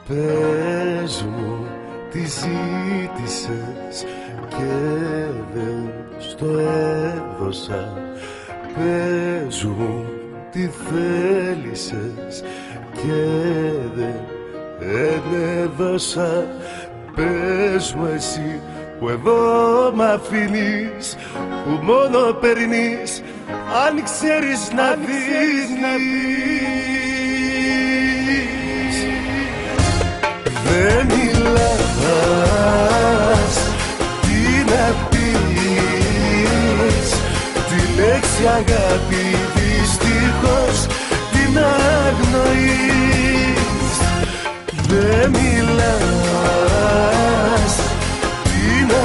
Πες μου τι ζήτησες και δεν στο έδωσα. Πες μου τι θέλησες και δεν έδωσα. Πες μου εσύ που εδώ μ' αφήνεις, που μόνο παίρνεις αν ξέρεις να δίνεις. Δεν μιλάς, τι να πεις, τη λέξη αγάπη δυστυχώς την αγνοείς. Δεν μιλάς, τι να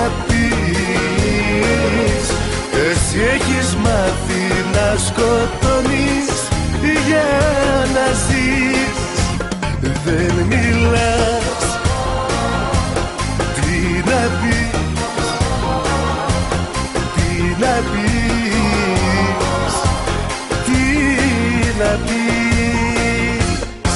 πεις, εσύ έχεις μάθει να σκοτώνεις για να ζεις. Δεν μιλάς, τι να πεις, τι να πεις, τι να πεις.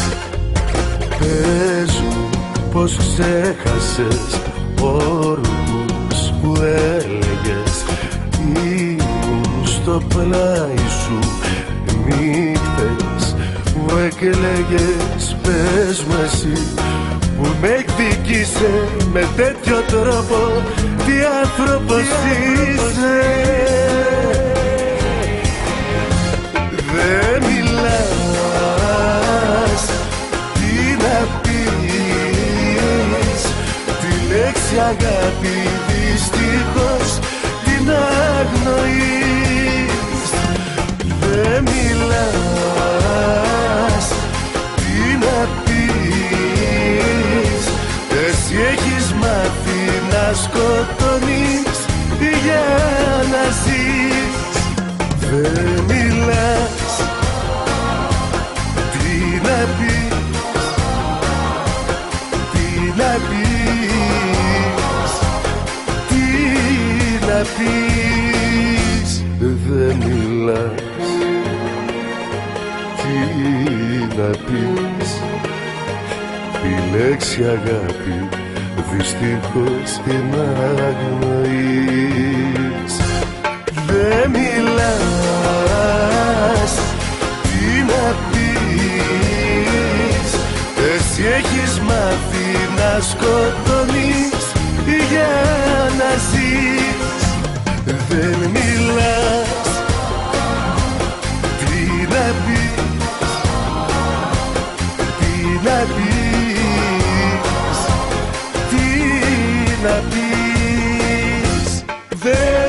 Πες μου πως ξέχασες όρους που έλεγες, ήμουν στο πλάι σου νύχτες που έκλαιγες. Πες μου εσύ που με εκδικήσε με τέτοιο τρόπο, τι άνθρωπος είσαι. Δεν μιλάς, τι να πεις, τη λέξη αγάπη δυστυχώς την αγνοείς. Δεν μιλάς, τι να πεις, εσύ έχεις μάθει να σκοτώνεις για να ζεις. Δεν μιλάς, τι να πεις, τι να πεις, τι να πεις. Δεν μιλάς, τι να πεις, τη λέξη αγάπη δυστυχώς την αγνοείς. Δεν μιλάς, τι να πεις, εσύ έχεις μάθει να σκοτώνεις για να ζεις. Δεν μιλάς, τι να πεις, τι να πεις, τι να πεις. Δεν